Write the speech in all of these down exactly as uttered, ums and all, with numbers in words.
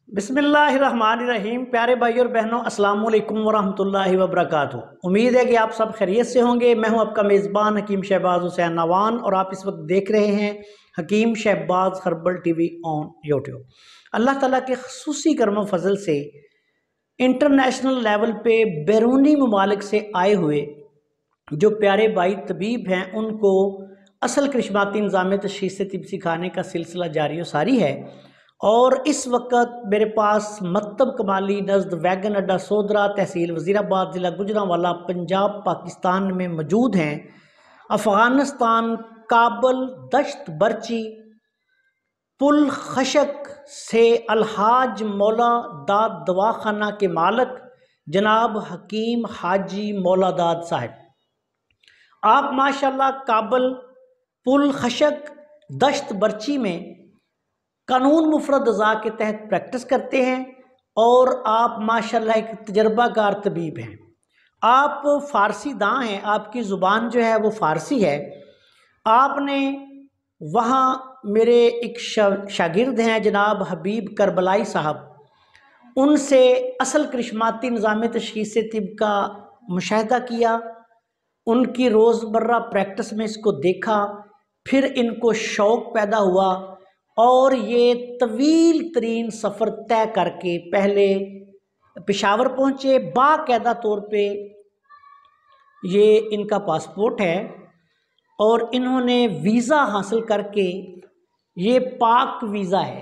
बिस्मिल्लाहिर्रहमानिर्रहीम। प्यारे भाई और बहनों, अस्सलाम वालेकुम वरहमतुल्लाहि वबरकातुहू। उम्मीद है कि आप सब खैरियत से होंगे। मैं हूं आपका मेज़बान हकीम शहबाज हुसैन नवान और आप इस वक्त देख रहे हैं Hakim Shahbaz herbal TV on YouTube. Allah ताला के खुसूसी करम फजल से इंटरनेशनल लेवल पे बैरूनी ममालिक से आए हुए जो प्यारे भाई तबीब हैं, उनको असल करिश्माती निज़ाम तशख़ीस तिब सिखाने का सिलसिला जारी व सारी है। और इस वक्त मेरे पास मकतब कमाली नज़द वैगन अड्डा सोदरा, तहसील वज़ीराबाद, ज़िला गुजरांवाला, पंजाब, पाकिस्तान में मौजूद हैं। अफ़गानिस्तान काबल दश्त बर्ची पुल खशक से अलहाज मौला दाद दवाखाना के मालिक जनाब हकीम हाजी मौला दाद साहब, आप माशाल्लाह काबल पुल खशक दश्त बर्ची में कानून मुफरद अज़ा के तहत प्रैक्टिस करते हैं और आप माशाल्लाह एक तजर्बाकार तबीब हैं। आप फ़ारसी दां हैं, आपकी ज़ुबान जो है वो फ़ारसी है। आपने वहाँ मेरे एक शागिर्द हैं जनाब हबीब करबलाई साहब, उनसे असल करिश्माती निज़ाम तशख़ीस तिब का मुशाहिदा किया, उनकी रोज़मर्रा प्रैक्टिस में इसको देखा, फिर इनको शौक़ पैदा हुआ और ये तवील तरीन सफ़र तय करके पहले पेशावर पहुँचे। बाकायदा तौर पे ये इनका पासपोर्ट है और इन्होंने वीज़ा हासिल करके, ये पाक वीज़ा है,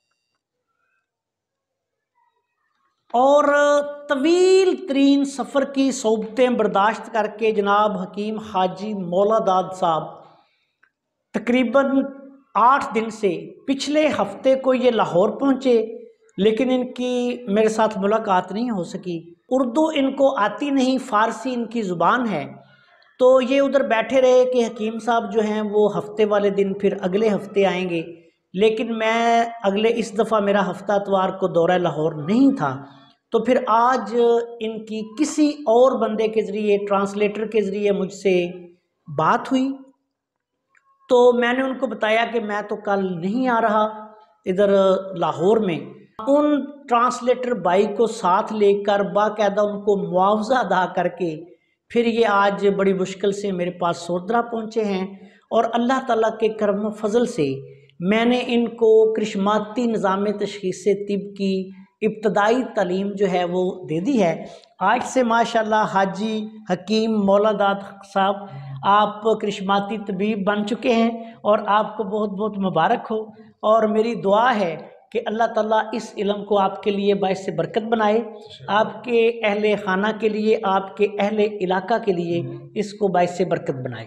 और तवील तरीन सफ़र की सोबतें बर्दाश्त करके जनाब हकीम हाजी मौला दाद साहब तकरीबन आठ दिन से पिछले हफ्ते को ये लाहौर पहुँचे, लेकिन इनकी मेरे साथ मुलाकात नहीं हो सकी। उर्दू इनको आती नहीं, फ़ारसी इनकी ज़ुबान है, तो ये उधर बैठे रहे कि हकीम साहब जो हैं वो हफ्ते वाले दिन फिर अगले हफ्ते आएंगे। लेकिन मैं अगले इस दफ़ा मेरा हफ्ता इतवार को दौरा लाहौर नहीं था, तो फिर आज इनकी किसी और बंदे के ज़रिए, ट्रांसलेटर के ज़रिए मुझसे बात हुई। तो मैंने उनको बताया कि मैं तो कल नहीं आ रहा इधर लाहौर में। उन ट्रांसलेटर भाई को साथ लेकर बाकायदा उनको मुआवजा अदा करके फिर ये आज बड़ी मुश्किल से मेरे पास सोदरा पहुँचे हैं और अल्लाह ताला के करम फजल से मैंने इनको करिश्माती निज़ाम तशख़ीस तिब की इब्तदाई तालीम जो है वो दे दी है। आज से माशाल्लाह हाजी हकीम मौला दाद साहब आप करिश्माती तबीब बन चुके हैं और आपको बहुत बहुत मुबारक हो। और मेरी दुआ है कि अल्लाह ताला इस इल्म को आपके लिए बाइस से बरकत बनाए, आपके अहले खाना के लिए, आपके अहले इलाका के लिए इसको बाइस से बरकत बनाए।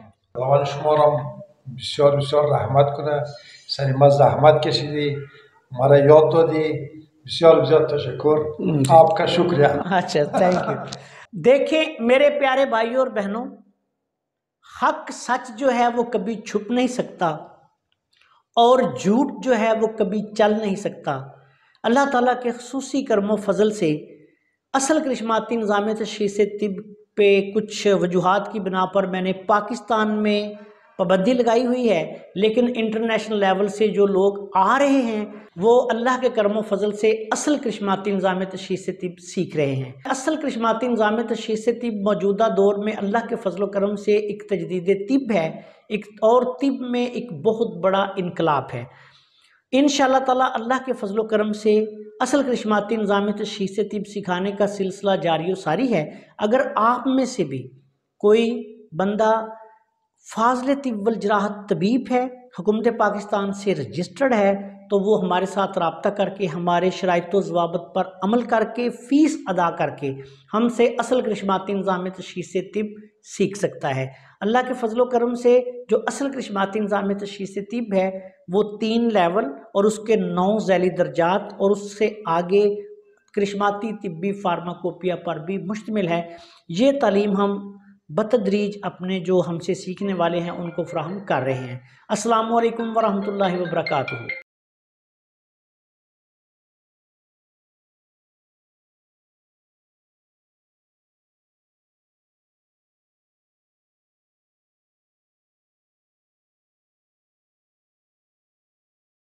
بسیار بسیار رحمت کنه. سری ما زحمت کشیدی، ما را یاد دادی، بسیار بسیار تشکر، آپ کا شکریہ۔ اچھا، تھینک یو۔ دیکھیں میرے پیارے بھائیوں اور بہنوں، حق سچ جو ہے وہ کبھی چھپ نہیں سکتا اور جھوٹ جو ہے وہ کبھی چل نہیں سکتا۔ اللہ تعالیٰ کے خصوصی کرم و فضل سے اصل کرشماتی نظام تشخیص طب پہ کچھ وجوہات کی بنا پر میں نے پاکستان میں پابندی لگائی ہوئی ہے، لیکن انٹرنیشنل لیول سے جو لوگ آ رہے ہیں وہ اللہ کے کرم و فضل سے اصل کرشماتی نظام تشخیص طب سیکھ رہے ہیں۔ اصل کرشماتی نظام تشخیص طب موجودہ دور میں اللہ کے فضل و کرم سے ایک تجدید طب ہے، ایک اور طب میں ایک بہت بڑا انقلاب ہے۔ انشاءاللہ تعالیٰ اللہ کے فضل و کرم سے اصل کرشماتی نظام تشخیص طب سکھانے کا سلسلہ جاری و ساری ہے۔ اگر آپ میں سے بھی کوئی بندہ فاضل طب والجراحت طبیب ہے، حکومت پاکستان سے رجسٹرڈ ہے، تو وہ ہمارے ساتھ رابطہ کر کے ہمارے شرائط و ضوابط پر عمل کر کے فیس ادا کر کے ہم سے اصل کرشماتی نظام تشخیص طب سیکھ سکتا ہے۔ اللہ کے فضل و کرم سے جو اصل کرشماتی نظام تشخیص طب ہے وہ تین لیول اور اس کے نو ذیلی درجات اور اس سے آگے کرشماتی طبی فارماکوپیا پر بھی مشتمل ہے۔ یہ تعلیم ہم بتدریج اپنے جو ہم سے سیکھنے والے ہیں ان کو فراہم کر رہے ہیں۔ السلام علیکم ورحمۃ اللہ وبرکاتہ۔